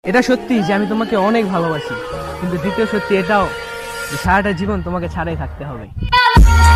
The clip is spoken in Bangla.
এটা সত্যি যে আমি তোমাকে অনেক ভালোবাসি, কিন্তু দ্বিতীয় সত্যি এটাও যে সারাটা জীবন তোমাকে ছাড়াই থাকতে হবে।